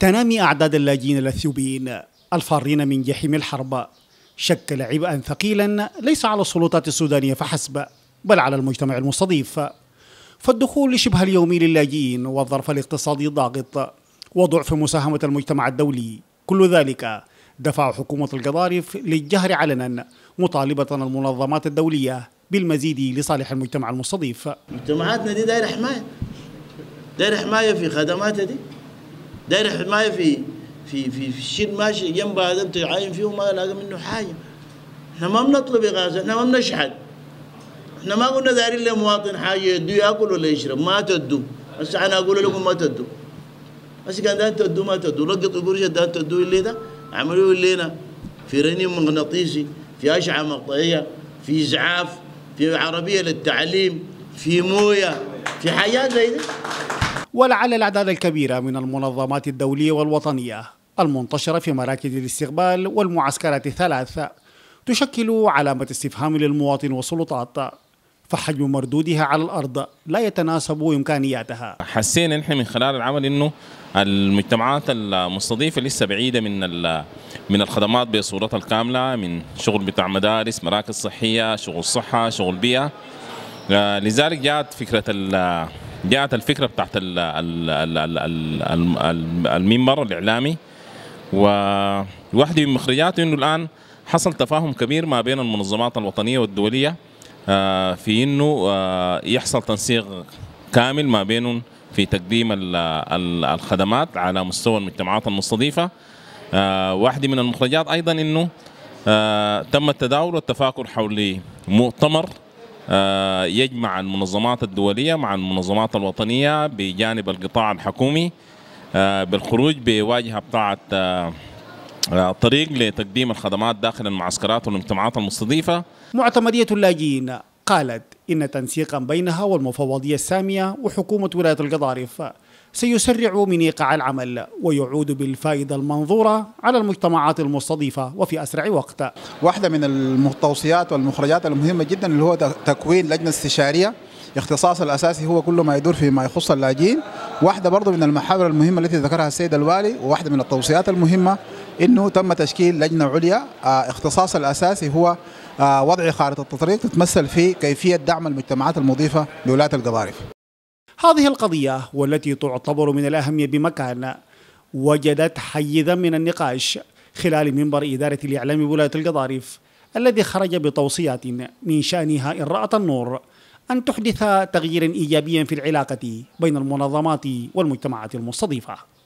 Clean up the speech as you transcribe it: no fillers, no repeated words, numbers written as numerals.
تنامي أعداد اللاجئين الأثيوبيين الفارين من جحيم الحرب شكل عبئا ثقيلا ليس على السلطات السودانية فحسب بل على المجتمع المستضيف. فالدخول شبه اليومي للاجئين والظرف الاقتصادي الضاغط وضعف مساهمة المجتمع الدولي، كل ذلك دفع حكومة القضارف للجهر علنا مطالبة المنظمات الدولية بالمزيد لصالح المجتمع المستضيف. مجتمعاتنا دي دايرة حماية، دايرة حماية في خدماتها دي، دايرة حماية في الشيء ماشي جنبها هذا بتعاين فيه وما لاقي منه حاجة. احنا ما بنطلب إغاثة، احنا ما بنشحد، احنا ما قلنا دايرين لمواطن حاجة يدو ياكل ولا يشرب، ما تدو. هسه انا اقول لكم ما تدو، هسه كان ده تدو ما تدو، رقطوا قرش ده تدو اللي ده عملوه لنا في رنين مغناطيسي، في أشعة مقطعية، في إسعاف، في عربية للتعليم، في موية، في حاجات زي دي. ولعل الأعداد الكبيرة من المنظمات الدولية والوطنية المنتشرة في مراكز الاستقبال والمعسكرات الثلاث تشكل علامة استفهام للمواطن والسلطات، فحجم مردودها على الأرض لا يتناسب إمكانياتها. حسينا نحن من خلال العمل إنه المجتمعات المستضيفة لسه بعيدة من الخدمات بصورتها الكاملة، من شغل بتاع مدارس، مراكز صحية، شغل صحة، شغل بيئة. لذلك جاءت الفكرة بتاعت المنبر الإعلامي، وواحدة من مخرجاته إنه الآن حصل تفاهم كبير ما بين المنظمات الوطنية والدولية في إنه يحصل تنسيق كامل ما بينهم في تقديم الخدمات على مستوى المجتمعات المستضيفة. واحدة من المخرجات أيضا إنه تم التداول والتفاكر حول مؤتمر يجمع المنظمات الدولية مع المنظمات الوطنية بجانب القطاع الحكومي بالخروج بواجهة بتاعة طريق لتقديم الخدمات داخل المعسكرات والمجتمعات المستضيفة. معتمدية اللاجئين قالت إن تنسيقا بينها والمفوضية السامية وحكومة ولاية القضارف سيسرع من إيقاع العمل ويعود بالفائدة المنظورة على المجتمعات المستضيفة وفي أسرع وقت. واحدة من التوصيات والمخرجات المهمة جدا اللي هو تكوين لجنة استشارية اختصاص الأساسي هو كل ما يدور فيما يخص اللاجئين. واحدة برضو من المحاور المهمة التي ذكرها السيد الوالي وواحدة من التوصيات المهمة إنه تم تشكيل لجنة عليا اختصاص الأساسي هو وضع خارطة الطريق تتمثل في كيفية دعم المجتمعات المضيفة بولاية القضارف. هذه القضية والتي تعتبر من الأهمية بمكان وجدت حيزا من النقاش خلال منبر إدارة الإعلام بولاية القضارف الذي خرج بتوصيات من شأنها إن رأت النور أن تحدث تغييرا إيجابيا في العلاقة بين المنظمات والمجتمعات المستضيفة.